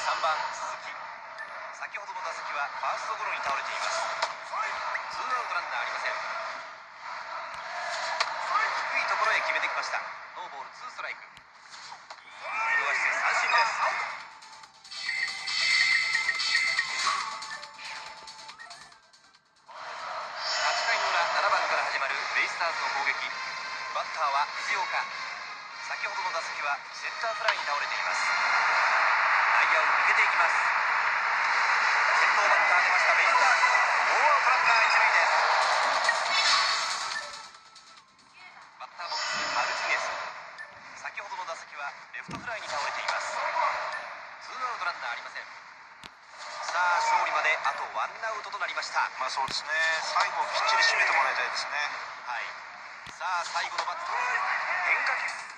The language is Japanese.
3番鈴木、先ほどの打席はファーストゴロに倒れています。ツーアウトランナーありません。低いところへ決めてきました。ノーボールツーストライク。見逃して三振です。8回の裏、7番から始まるベイスターズの攻撃。バッターは藤岡。先ほどの打席はセンターフライに倒れています。内野を抜けていきます。先頭バッター出ましたベイスターズ。ノーアウトランナー一塁です。バッターボックスマルティネス。先ほどの打席はレフトフライに倒れています。ツーアウトランナーありません。さあ勝利まであとワンアウトとなりました。 そうですね、最後きっちり締めてもらいたいですね。 はい。さあ最後のバッター変化球。